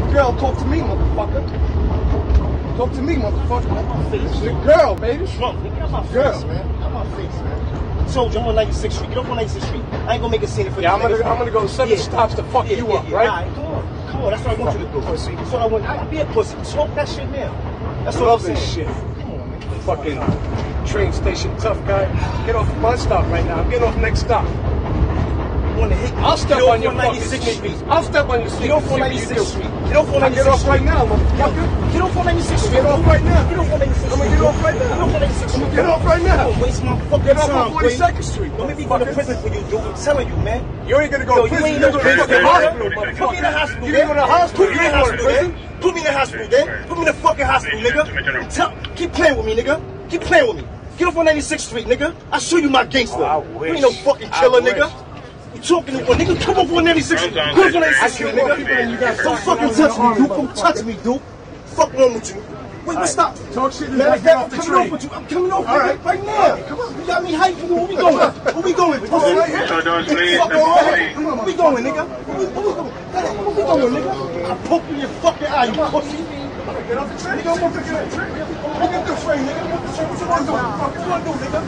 girl, talk to me, motherfucker. Talk to me, motherfucker. It's your girl, baby. Drunk, nigga. Get off my face, man. Get off my face, man. I told you I'm on 96th Street. Get off on 96th Street. I ain't gonna make a scene for you. Yeah, I'm gonna go 7 stops to fuck you up, right? Alright, come on. That's what I want you to do. Pussy. That's what I want. I be a pussy. Smoke that shit now. That's I what love I'm this saying. shit. Come on, man. Fucking train station tough guy. Get off bus stop right now. I'm getting off next stop. I'll step on your fucking Street. I'll step on your Street. Get off on 96th Street. Get off on 96th Street. Get off right now, motherfucker. Get off on 96th Street. Get off right now. Get off on 96th Street. I'm gonna get off right now. Get off on 96th Street. Get off right now. Don't waste my fucking Get off time, on 42nd Street. Don't make me go to prison for you, dude. I'm telling you, man. You ain't gonna go to prison. You ain't You're no gonna go to the hospital, motherfucker. Put me in the hospital, You ain't going to the hospital. Put me in the hospital, man. Put me in the hospital, then. Put me in the fucking hospital, nigga. Keep playing with me, nigga. Keep playing with me. Get off on 96th Street, nigga. I'll show you my gangster. You ain't no fucking killer, nigga. You talking to one, nigga? Come up on 96th Street. Come up on 96th Street, nigga. Don't fucking touch me, dude. Don't touch me, dude. Fuck wrong with you? Wait, stop. Talk shit. Man, I'm coming off with you. I'm coming off right now. Come on. You got me hyped. Where we going? Where we going? Fuck alright. Where we going, nigga? Where we going, nigga? I'll poke you in your fucking eye, you pussy. Get off the train. Nigga, I'm gonna get the train. Look at the train, nigga. Get the train. What you wanna do? What you wanna do, nigga?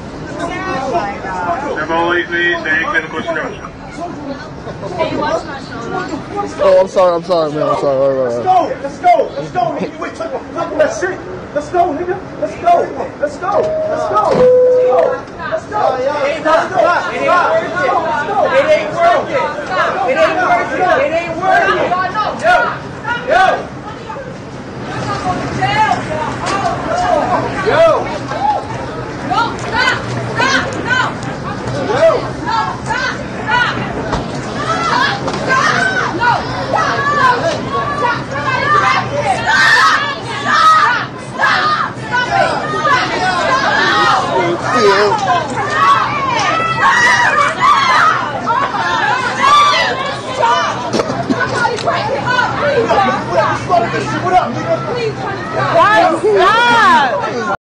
Oh, I'm sorry, man. I'm sorry. Right. Let's go, nigga. You ain't talking that shit. Let's go, nigga. Let's go. Stop. It ain't working. Yo. What up, nigga? Please turn it down. Why? Stop!